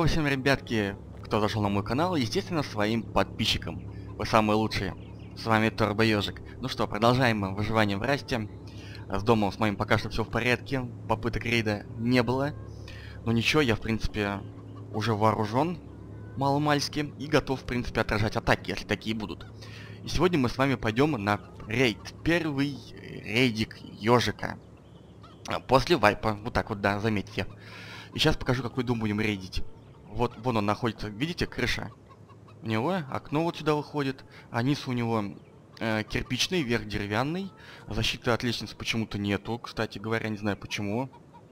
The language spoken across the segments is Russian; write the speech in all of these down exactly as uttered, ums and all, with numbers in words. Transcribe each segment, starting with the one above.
Здорово всем, ребятки, кто зашел на мой канал, естественно, своим подписчикам. Вы самые лучшие. С вами Торбо Ёжик. Ну что, продолжаем мы выживание в Расте. С домом с моим пока что все в порядке. Попыток рейда не было. Но ничего, я в принципе уже вооружен маломальски и готов, в принципе, отражать атаки, если такие будут. И сегодня мы с вами пойдем на рейд. Первый рейдик Ёжика. После вайпа. Вот так вот, да, заметьте. И сейчас покажу, какой дом будем рейдить. Вот, вон он находится, видите, крыша. У него окно вот сюда выходит, а низ у него э, кирпичный, верх деревянный. Защиты от лестницы почему-то нету, кстати говоря, не знаю почему.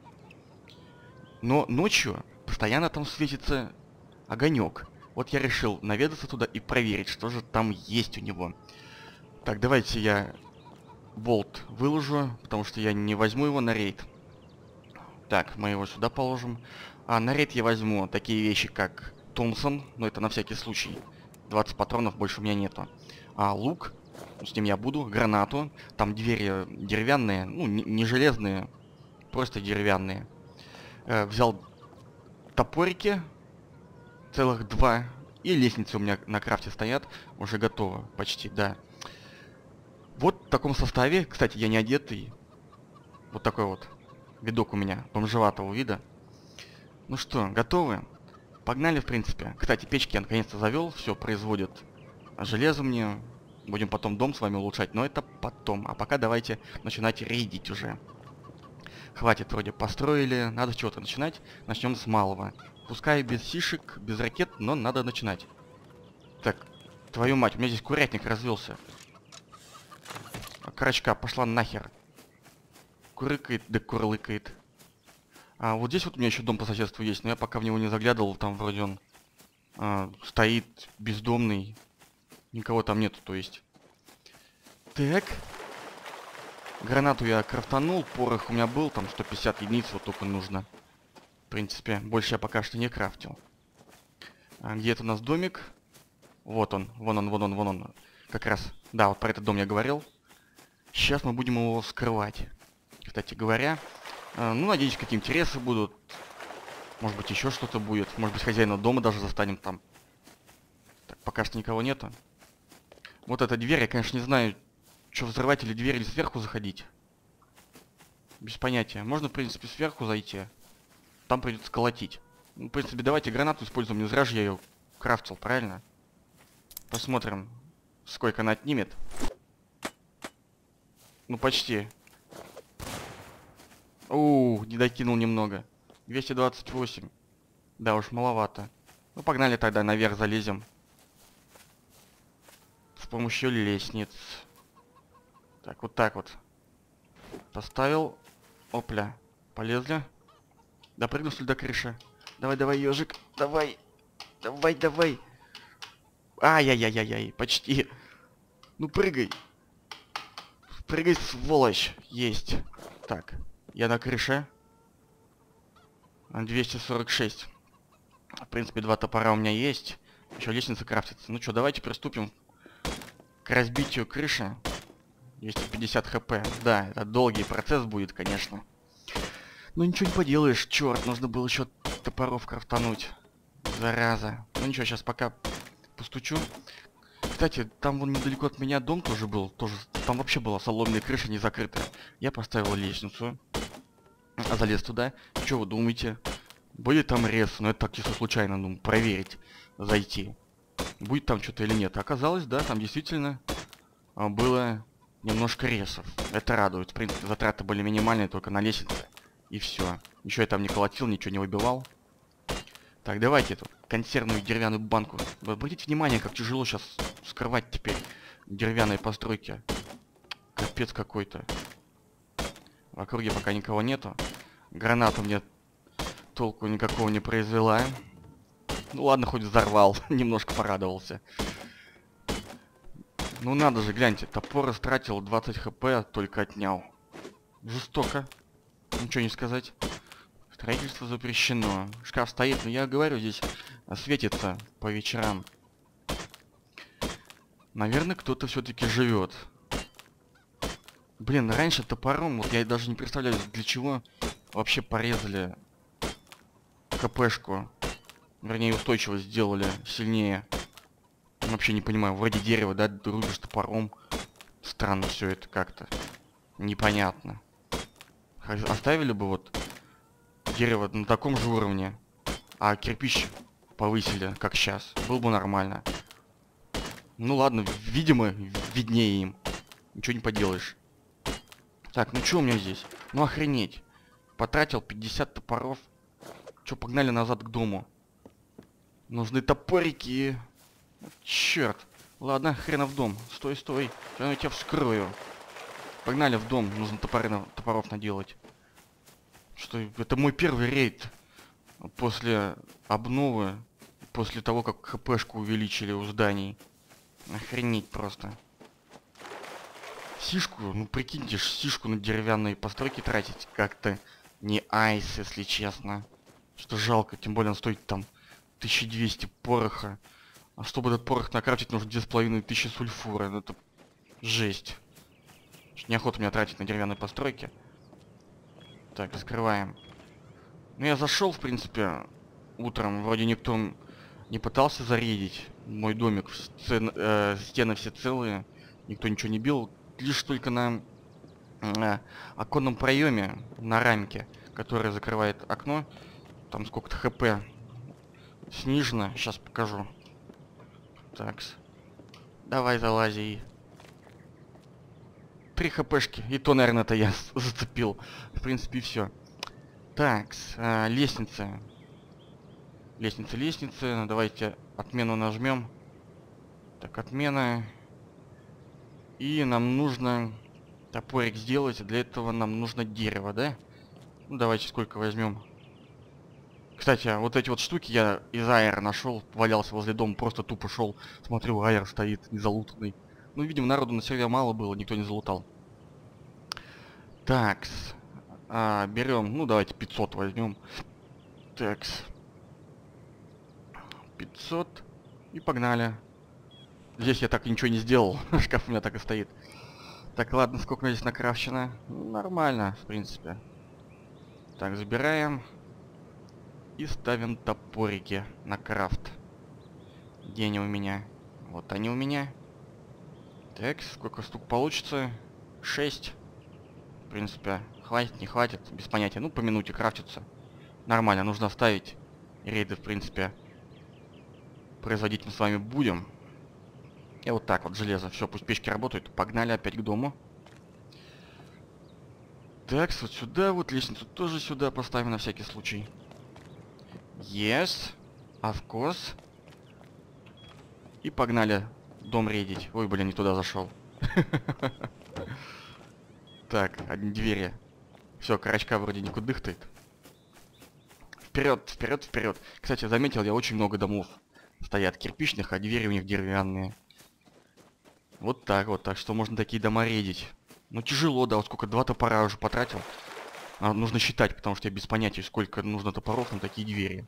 Но ночью постоянно там светится огонек. Вот я решил наведаться туда и проверить, что же там есть у него. Так, давайте я болт выложу, потому что я не возьму его на рейд. Так, мы его сюда положим. А на рейд я возьму такие вещи, как Томпсон, но это на всякий случай. двадцать патронов больше у меня нету. А лук, с ним я буду, гранату. Там двери деревянные, ну, не, не железные, просто деревянные. Э, взял топорики, целых два. И лестницы у меня на крафте стоят, уже готово, почти, да. Вот в таком составе, кстати, я не одетый. Вот такой вот видок у меня, бомжеватого вида. Ну что, готовы? Погнали, в принципе. Кстати, печки я наконец-то завел, все производит железо мне. Будем потом дом с вами улучшать, но это потом. А пока давайте начинать рейдить уже. Хватит, вроде построили, надо с чего-то начинать. Начнем с малого. Пускай без сишек, без ракет, но надо начинать. Так, твою мать, у меня здесь курятник развелся. Карачка пошла нахер. Курыкает, да курлыкает. А вот здесь вот у меня еще дом по соседству есть, но я пока в него не заглядывал, там вроде он а, стоит бездомный. Никого там нету, то есть. Так. Гранату я крафтанул, порох у меня был, там сто пятьдесят единиц, вот только нужно. В принципе, больше я пока что не крафтил. А где это у нас домик? Вот он, вон он, вон он, вон он. Как раз, да, вот про этот дом я говорил. Сейчас мы будем его скрывать. Кстати говоря, э, ну, надеюсь, какие интересы будут. Может быть, еще что-то будет. Может быть, хозяина дома даже застанем там. Так, пока что никого нету. Вот эта дверь, я, конечно, не знаю, что взрывать или дверь, или сверху заходить. Без понятия. Можно, в принципе, сверху зайти. Там придется колотить. Ну, в принципе, давайте гранату используем. Не зря же я ее крафтил, правильно? Посмотрим, сколько она отнимет. Ну, почти. Ууу, не докинул немного. двести двадцать восемь. Да уж, маловато. Ну, погнали тогда, наверх залезем. С помощью лестниц. Так, вот так вот. Поставил. Опля. Полезли. Допрыгну, что ли, до крыши. Давай, давай, ежик. Давай. Давай, давай. Ай-яй-яй-яй-яй. Почти. Ну, прыгай. Прыгай, сволочь. Есть. Так. Я на крыше. двести сорок шесть. В принципе, два топора у меня есть. Еще лестница крафтится. Ну что, давайте приступим к разбитию крыши. двести пятьдесят хп. Да, это долгий процесс будет, конечно. Но ничего не поделаешь. Черт, нужно было еще топоров крафтануть. Зараза. Ну ничего, сейчас пока постучу. Кстати, там вон недалеко от меня дом тоже был. Тоже, там вообще была соломенная крыша не закрытая. Я поставил лестницу. А залез туда. Что вы думаете? Будет там рез, но это так чисто случайно, ну, проверить, зайти. Будет там что-то или нет. Оказалось, да, там действительно а, было немножко резов. Это радует. В принципе, затраты были минимальные, только на лестнице. И все. Ничего я там не колотил, ничего не выбивал. Так, давайте эту консервную деревянную банку. Вы обратите внимание, как тяжело сейчас скрывать теперь деревянные постройки. Капец какой-то. В округе пока никого нету. Граната мне толку никакого не произвела. Ну ладно, хоть взорвал. Немножко порадовался. Ну надо же, гляньте. Топор растратил, двадцать хп только отнял. Жестоко. Ничего не сказать. Строительство запрещено. Шкаф стоит, но я говорю, здесь светится по вечерам. Наверное, кто-то все-таки живет. Блин, раньше топором, вот я даже не представляю, для чего вообще порезали КПшку. Вернее, устойчивость сделали сильнее. Вообще не понимаю, вроде дерева, да, рубишь топором. Странно все это как-то. Непонятно. Оставили бы вот дерево на таком же уровне, а кирпич повысили, как сейчас. Было бы нормально. Ну ладно, видимо, виднее им. Ничего не поделаешь. Так, ну что у меня здесь? Ну охренеть. Потратил пятьдесят топоров. Че, погнали назад к дому. Нужны топорики. Черт. Ладно, хрена в дом. Стой, стой. Сейчас я тебя вскрою. Погнали в дом. Нужно топоры на... топоров наделать. Что, это мой первый рейд. После обновы. После того, как хпшку увеличили у зданий. Охренеть просто. Сишку, ну прикиньте, сишку на деревянные постройки тратить как-то не айс, если честно. Что жалко, тем более он стоит там тысяча двести пороха. А чтобы этот порох накрафтить, нужно две с половиной тысячи сульфура. Ну, это жесть. Неохота меня тратить на деревянные постройки. Так, скрываем. Ну, я зашел, в принципе, утром. Вроде никто не пытался зарейдить мой домик. Стен, э, стены все целые. Никто ничего не бил. Лишь только на э, оконном проеме, на рамке, которая закрывает окно. Там сколько-то хп снижено. Сейчас покажу. Такс. Давай залази. Три хпшки. И то, наверное, это я зацепил. В принципе, все. Такс. Э, лестница. Лестница, лестница. Давайте отмену нажмем. Так, отмена. И нам нужно топорик сделать. Для этого нам нужно дерево, да? Ну, давайте сколько возьмем. Кстати, вот эти вот штуки я из аэра нашел, валялся возле дома, просто тупо шел, смотрю, аэр стоит незалутанный. Ну, видимо, народу на сервере мало было, никто не залутал. Такс. А, берем, ну, давайте пятьсот возьмем. Такс. пятьсот. И погнали. Здесь я так ничего не сделал, шкаф у меня так и стоит. Так, ладно, сколько у меня здесь накрафчено? Ну, нормально, в принципе. Так, забираем. И ставим топорики на крафт. Где они у меня? Вот они у меня. Так, сколько штук получится? шесть. В принципе, хватит, не хватит, без понятия. Ну, по минуте крафтится. Нормально, нужно оставить. Рейды, в принципе, производить мы с вами будем. И вот так вот, железо. Все, пусть печки работают. Погнали опять к дому. Так, вот сюда, вот лестницу тоже сюда поставим на всякий случай. Yes, of course. И погнали дом рейдить. Ой, блин, не туда зашел. Так, одни двери. Все, карачка вроде не кудыхтает. Вперед, вперед, вперед. Кстати, заметил, я очень много домов стоят кирпичных, а двери у них деревянные. Вот так вот, так что можно такие дома рейдить. Ну тяжело, да, вот сколько, два топора уже потратил. А, нужно считать, потому что я без понятия, сколько нужно топоров на такие двери.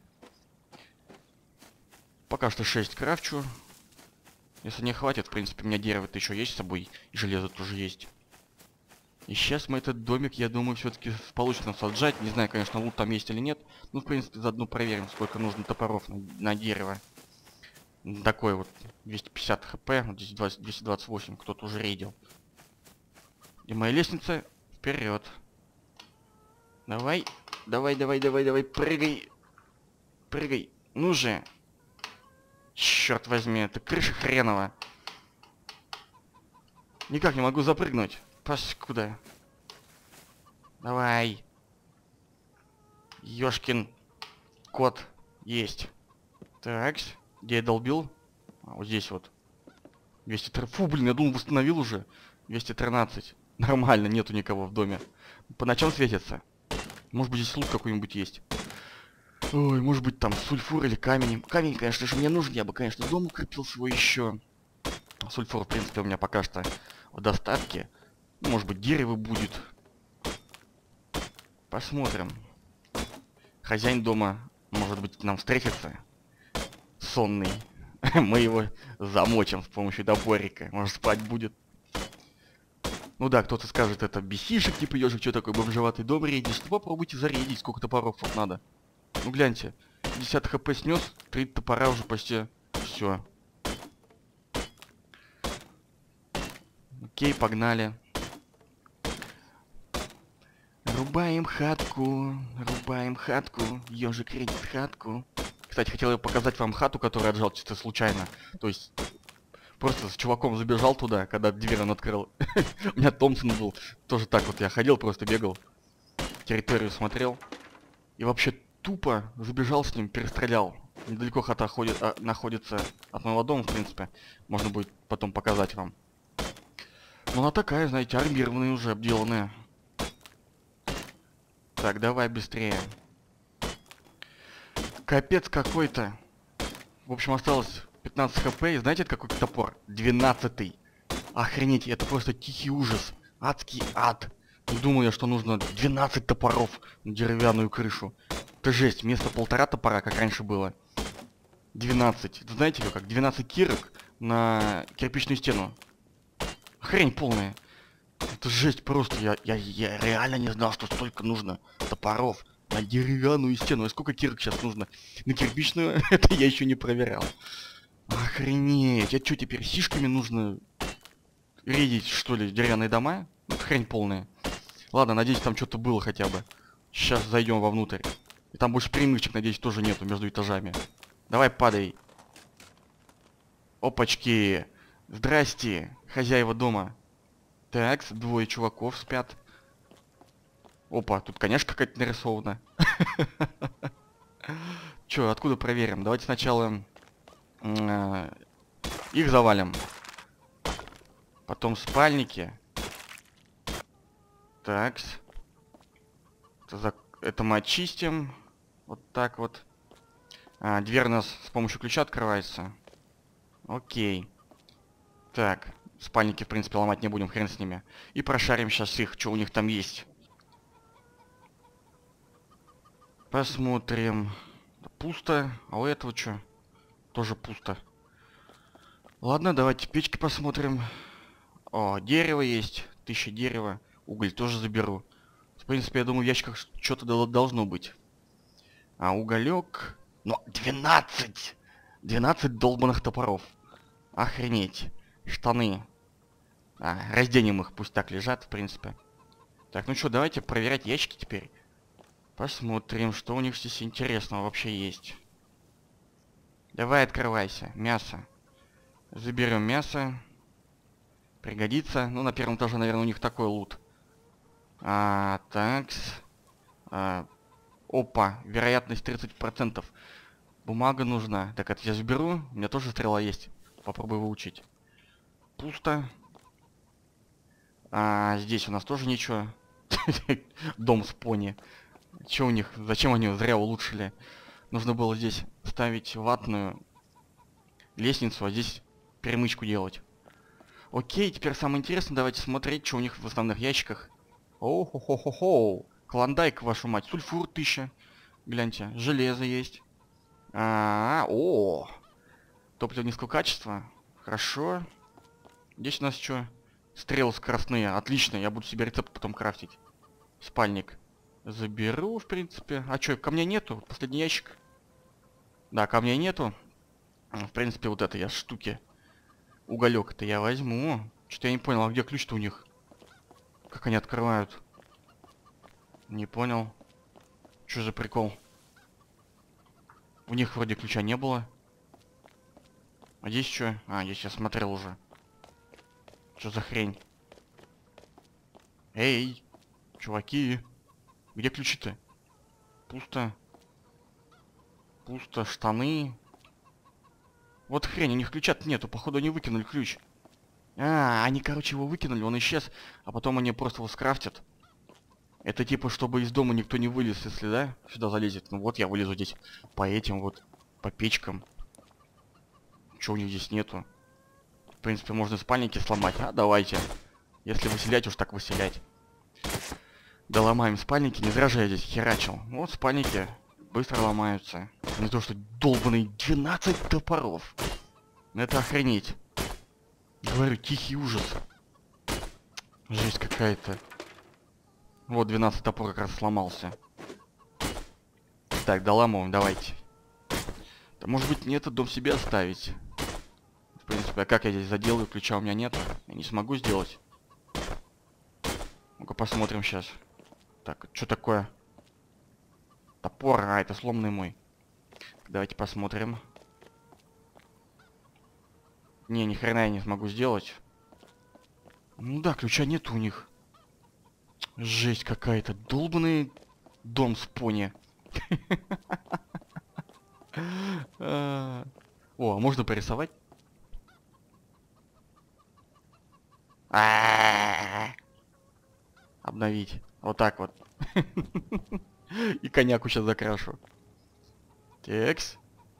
Пока что шесть крафчу. Если не хватит, в принципе, у меня дерево-то еще есть с собой, и железо тоже есть. И сейчас мы этот домик, я думаю, все-таки получится саджать. Не знаю, конечно, лут там есть или нет. Ну, в принципе, заодно проверим, сколько нужно топоров на, на дерево. Такой вот двести пятьдесят хп, вот здесь двести двадцать восемь, кто-то уже рейдил. И моя лестница вперед. Давай, давай, давай, давай, давай, прыгай. Прыгай. Ну же. Черт возьми, это крыша хренова. Никак не могу запрыгнуть. Паскуда. Давай. Ёшкин кот есть. Так, где я долбил? А, вот здесь вот. двести тринадцать. Фу, блин, я думал, восстановил уже. двести тринадцать. Нормально, нету никого в доме. По ночам светится. Может быть, здесь лут какой-нибудь есть. Ой, может быть, там сульфур или камень. Камень, конечно же, мне нужен. Я бы, конечно, дом укрепил свой еще. Сульфур, в принципе, у меня пока что в достатке. Может быть, дерево будет. Посмотрим. Хозяин дома, может быть, нам встретится. Сонный. Мы его замочим с помощью топорика. Может, спать будет. Ну да, кто-то скажет, это бесишек, типа ежик, что такой бомжеватый дом рейдишь. Ну попробуйте зарейдить, сколько топоров вот надо. Ну гляньте. пятьдесят хп снес, три топора уже почти все. Окей, погнали. Рубаем хатку, рубаем хатку, ежик редит хатку. Кстати, хотел я показать вам хату, которую отжал чисто случайно. То есть, просто с чуваком забежал туда, когда дверь он открыл. У меня Томпсон был. Тоже так вот я ходил, просто бегал. Территорию смотрел. И вообще тупо забежал с ним, перестрелял. Недалеко хата ходит, а, находится от моего дома, в принципе. Можно будет потом показать вам. Ну она такая, знаете, армированная уже, обделанная. Так, давай быстрее. Капец какой-то. В общем, осталось пятнадцать хп. И знаете, это какой топор? двенадцатый. Охренеть, это просто тихий ужас. Адский ад. Не думал я, что нужно двенадцать топоров на деревянную крышу. Это жесть, вместо полтора топора, как раньше было. двенадцать. Знаете как? двенадцать кирок на кирпичную стену. Хрень полная. Это жесть просто. Я, я, я реально не знал, что столько нужно топоров на деревянную стену. И сколько кирок сейчас нужно на кирпичную? Это я еще не проверял. Охренеть. А что теперь? Сишками нужно рейдить, что ли, деревянные дома? Это хрень полная. Ладно, надеюсь, там что-то было хотя бы. Сейчас зайдем вовнутрь. И там больше перемычек, надеюсь, тоже нету между этажами. Давай, падай. Опачки. Здрасте, хозяева дома. Так, двое чуваков спят. Опа, тут, конечно, какая-то нарисована. Чё, откуда проверим? Давайте сначала их завалим. Потом спальники. Так. Это мы очистим. Вот так вот. А, дверь у нас с помощью ключа открывается. Окей. Так. Спальники, в принципе, ломать не будем, хрен с ними. И прошарим сейчас их, что у них там есть. Посмотрим. Пусто. А у этого что? Тоже пусто. Ладно, давайте печки посмотрим. О, дерево есть. Тысяча дерева. Уголь тоже заберу. В принципе, я думаю, в ящиках что-то должно быть. А уголек... Но двенадцать! двенадцать долбанных топоров. Охренеть. Штаны. А, разденем их, пусть так лежат, в принципе. Так, ну что, давайте проверять ящики теперь. Посмотрим, что у них здесь интересного вообще есть. Давай, открывайся. Мясо. Заберем мясо. Пригодится. Ну, на первом этаже, наверное, у них такой лут. А, так. А, опа, вероятность тридцать процентов. Бумага нужна. Так, это я заберу. У меня тоже стрела есть. Попробую выучить. Пусто. А, здесь у нас тоже ничего. Дом с пони. Че у них? Зачем они зря улучшили? Нужно было здесь ставить ватную лестницу, а здесь перемычку делать. Окей, теперь самое интересное, давайте смотреть, что у них в основных ящиках. О-хо-хо-хо-хо. Клондайк, вашу мать. Сульфур тысяча. Гляньте, железо есть. А, -а, -а о, топливо низкого качества. Хорошо. Здесь у нас что? Стрелы скоростные. Отлично, я буду себе рецепт потом крафтить. Спальник. Заберу, в принципе. А что, камня нету? Последний ящик. Да, камня нету. В принципе, вот это я штуки. Уголек это я возьму. Что-то я не понял, а где ключ-то у них? Как они открывают? Не понял. Что за прикол? У них вроде ключа не было. А здесь что? А, здесь я смотрел уже. Что за хрень? Эй, чуваки. Где ключи-то? Пусто. Пусто. Штаны. Вот хрень, у них ключа-то нету. Походу они выкинули ключ. А, они, короче, его выкинули, он исчез. А потом они просто его скрафтят. Это типа, чтобы из дома никто не вылез, если, да, сюда залезет. Ну вот, я вылезу здесь по этим вот, по печкам. Чего у них здесь нету? В принципе, можно спальники сломать. А, давайте. Если выселять, уж так выселять. Да ломаем спальники. Не зря же я здесь херачил. Вот спальники быстро ломаются. Не то, что долбаные двенадцать топоров. Это охренеть. Говорю, тихий ужас. Жесть какая-то. Вот двенадцать топор как раз сломался. Так, доламываем, давайте. Может быть, мне этот дом себе оставить? В принципе, а как я здесь заделаю? Ключа у меня нет. Я не смогу сделать. Ну-ка посмотрим сейчас. Так, что такое? Топор, а, это сломанный мой. Давайте посмотрим. Не, ни хрена я не смогу сделать. Ну да, ключа нет у них. Жесть какая-то. Долбанный дом с пони. О, а можно порисовать? Обновить. Вот так вот. И коньяку сейчас закрашу. Текс.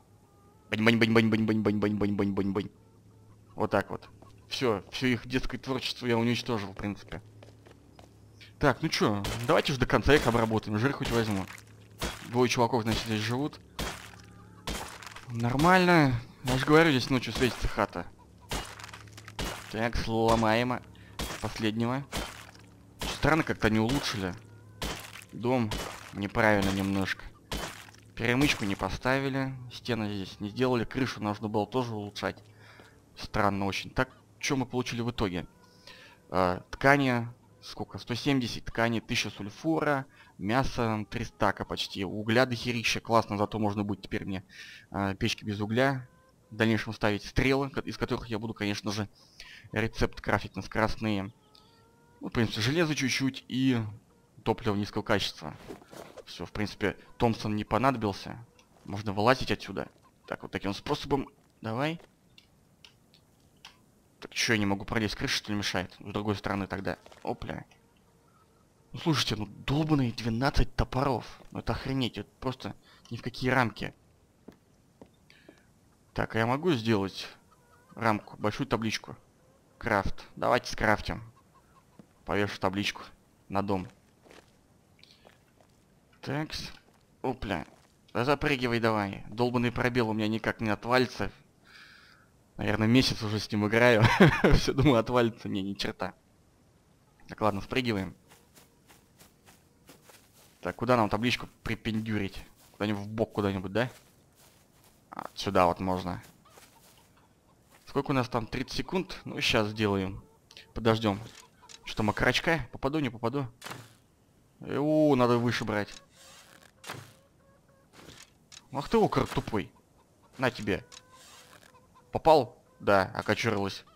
Бань-бань-бань-бань-бань-бань-бань-бань-бань-бань-бань. Вот так вот. Все, все их детское творчество я уничтожил, в принципе. Так, ну чё, давайте же до конца их обработаем. Жир хоть возьму. Двое чуваков, значит, здесь живут. Нормально. Я же говорю, здесь ночью светится хата. Так, сломаемо. Последнего. Странно, как-то не улучшили. Дом неправильно немножко. Перемычку не поставили. Стены здесь не сделали. Крышу нужно было тоже улучшать. Странно очень. Так, что мы получили в итоге? Э, ткани. Сколько? сто семьдесят ткани, тысяча сульфура. Мясо три стака почти. Угля дохерища. Классно, зато можно будет теперь мне э, печки без угля. В дальнейшем ставить стрелы, из которых я буду, конечно же, рецепт крафтить на скоростные. Ну, в принципе, железо чуть-чуть и топливо низкого качества. Все, в принципе, Томпсон не понадобился. Можно вылазить отсюда. Так, вот таким способом. Давай. Так, что я не могу пролезть? Крыша, что ли, мешает? С другой стороны тогда. Опля. Ну, слушайте, ну, долбаные двенадцать топоров. Ну, это охренеть. Это просто ни в какие рамки. Так, а я могу сделать рамку, большую табличку? Крафт. Давайте скрафтим. Повешу табличку на дом. Такс. Опля. Да запрыгивай давай. Долбанный пробел у меня никак не отвалится. Наверное, месяц уже с ним играю. Все, думаю, отвалится. Не, ни черта. Так, ладно, спрыгиваем. Так, куда нам табличку припендюрить? Куда-нибудь в бок куда-нибудь, да? А, сюда вот можно. Сколько у нас там? тридцать секунд? Ну, сейчас сделаем. Подождем. Что, макарочка? Попаду, не попаду? О, надо выше брать. Ах ты, окорок тупой. На тебе. Попал? Да, окочурилась.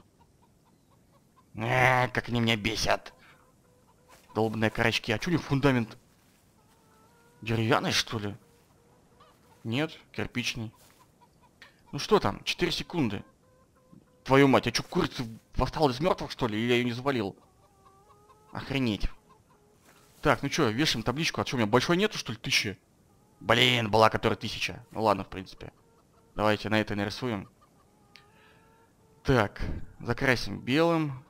Эээ, как они меня бесят. Долбаные карачки. А чё у них фундамент? Деревянный, что ли? Нет, кирпичный. Ну что там? четыре секунды. Твою мать, а чё, курица восстала из мертвых, что ли? Или я ее не завалил? Охренеть. Так, ну чё, вешаем табличку. А чё, у меня большой нету, что ли, тысячи? Блин, была которая тысяча. Ну ладно, в принципе. Давайте на это нарисуем. Так, закрасим белым.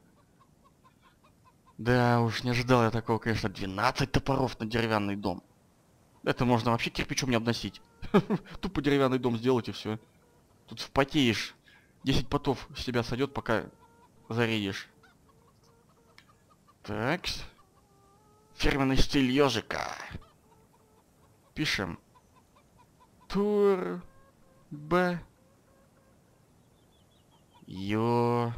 Да уж, не ожидал я такого, конечно. двенадцать топоров на деревянный дом. Это можно вообще кирпичом не обносить. Тупо деревянный дом сделать и все. Тут впотеешь. десять потов с себя сойдет, пока зарядишь. Так. Фирменный стиль ежика. Пишем. Тур. Б. Ё.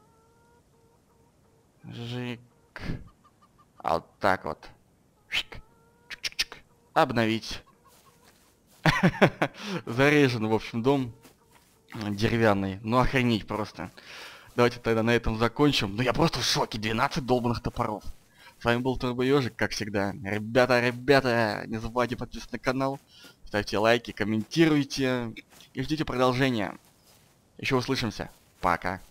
Жик. А вот так вот. Чик. Чик-чик-чик. Обновить. Зарежен, в общем, дом деревянный. Ну, охренеть просто. Давайте тогда на этом закончим. Ну, я просто в шоке. двенадцать долбанных топоров. С вами был Турбо Ёжик, как всегда. Ребята, ребята, не забывайте подписываться на канал. Ставьте лайки, комментируйте. И ждите продолжения. Еще услышимся. Пока.